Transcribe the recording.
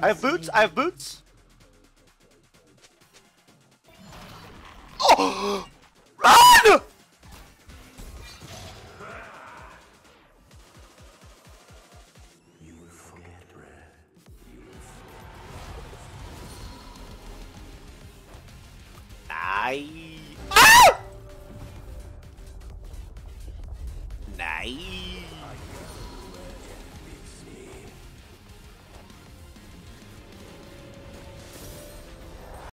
I have boots. I have boots. Oh! Run! You will forget, Red. You will Nice. Ah! Nice.